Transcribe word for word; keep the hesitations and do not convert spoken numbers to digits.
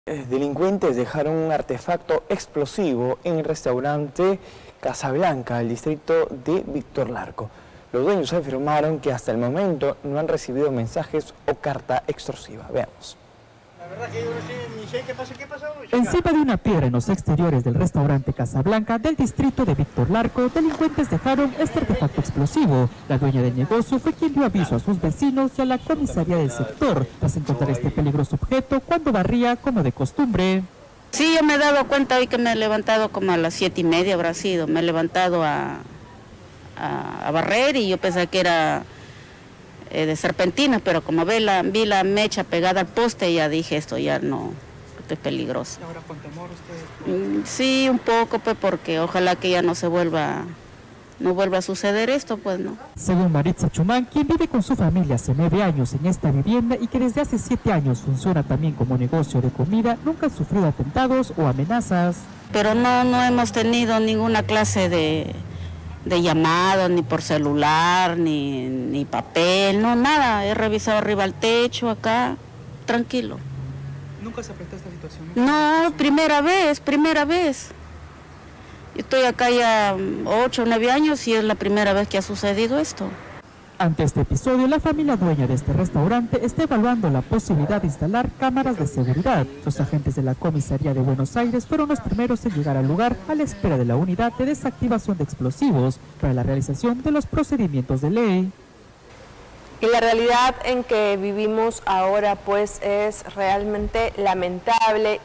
Delincuentes dejaron un artefacto explosivo en el restaurante Casablanca, del distrito de Víctor Larco. Los dueños afirmaron que hasta el momento no han recibido mensajes o carta extorsiva. Veamos. La verdad que yo no sé ni sé qué pasa, qué pasó. Encima de una piedra en los exteriores del restaurante Casablanca del distrito de Víctor Larco, delincuentes dejaron este artefacto explosivo. La dueña del negocio fue quien dio aviso a sus vecinos y a la comisaría del sector tras encontrar este peligroso objeto cuando barría como de costumbre. Sí, yo me he dado cuenta hoy que me he levantado como a las siete y media habrá sido. Me he levantado a, a, a barrer y yo pensé que era eh, de serpentina, pero como vi la, vi la mecha pegada al poste, ya dije esto ya no, esto es peligroso. ¿Y ahora con temor usted? Mm, sí, un poco, pues, porque ojalá que ya no se vuelva, no vuelva a suceder esto, pues no. Según Maritza Chumán, quien vive con su familia hace nueve años en esta vivienda y que desde hace siete años funciona también como negocio de comida, nunca han sufrido atentados o amenazas. Pero no, no hemos tenido ninguna clase de, de llamado, ni por celular, ni, ni papel, no, nada. He revisado arriba el techo, acá, tranquilo. ¿Nunca se presentó esta situación? No, primera vez, primera vez. Yo estoy acá ya ocho o nueve años y es la primera vez que ha sucedido esto. Ante este episodio, la familia dueña de este restaurante está evaluando la posibilidad de instalar cámaras de seguridad. Los agentes de la comisaría de Buenos Aires fueron los primeros en llegar al lugar a la espera de la unidad de desactivación de explosivos para la realización de los procedimientos de ley. Y la realidad en que vivimos ahora pues es realmente lamentable.